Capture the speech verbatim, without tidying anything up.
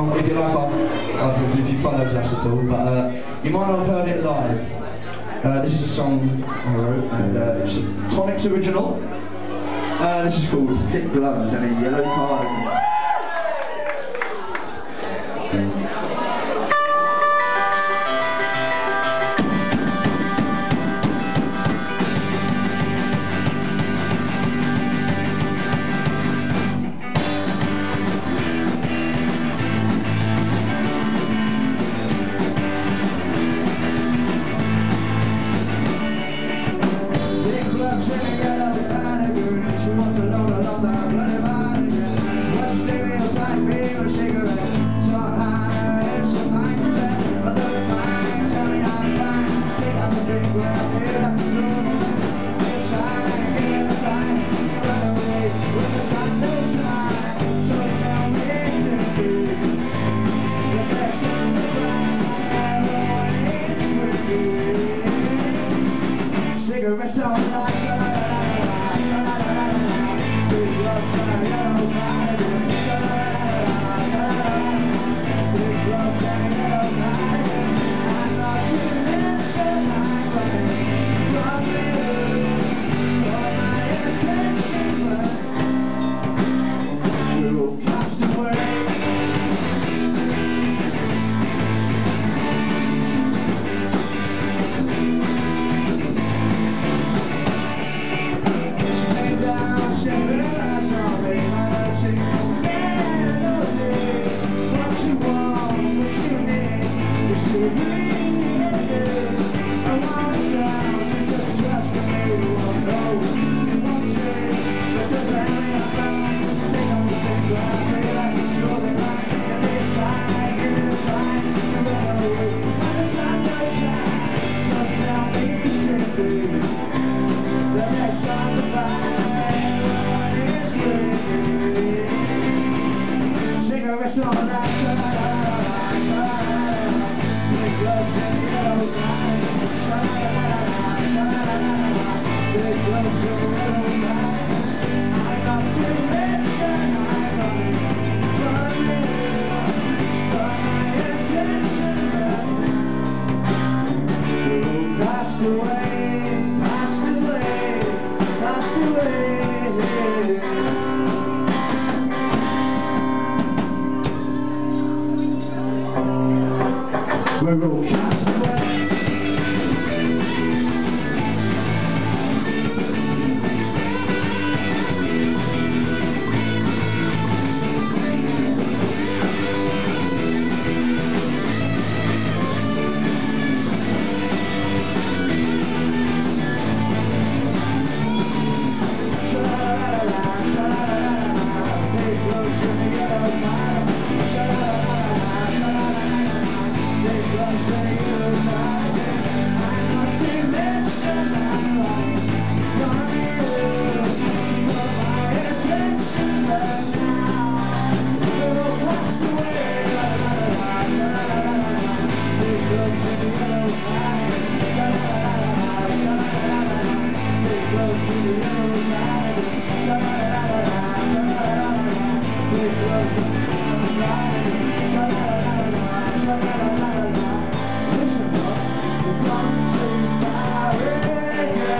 If you like, I'll, I'll if you followed us at all, but uh, you might not have heard it live. Uh, this is a song I wrote, and uh, it's a Tonics original. Uh, this is called Thick Gloves and a Yellow Cardigan. Cigarettes don't lie, big gloves and a yellow cardigan. Big gloves and a yellow cardigan. I'm not too mention I'm running from you. For my attention, but we're all cast away. Cigarettes don't last, big gloves and yellow cardigan. Big gloves and yellow cardigan. I'm not to mention I'm running from you. But my attention right now, we're all passed away, passed away, passed away. We're all cast away. Listen up, you're gone too far again.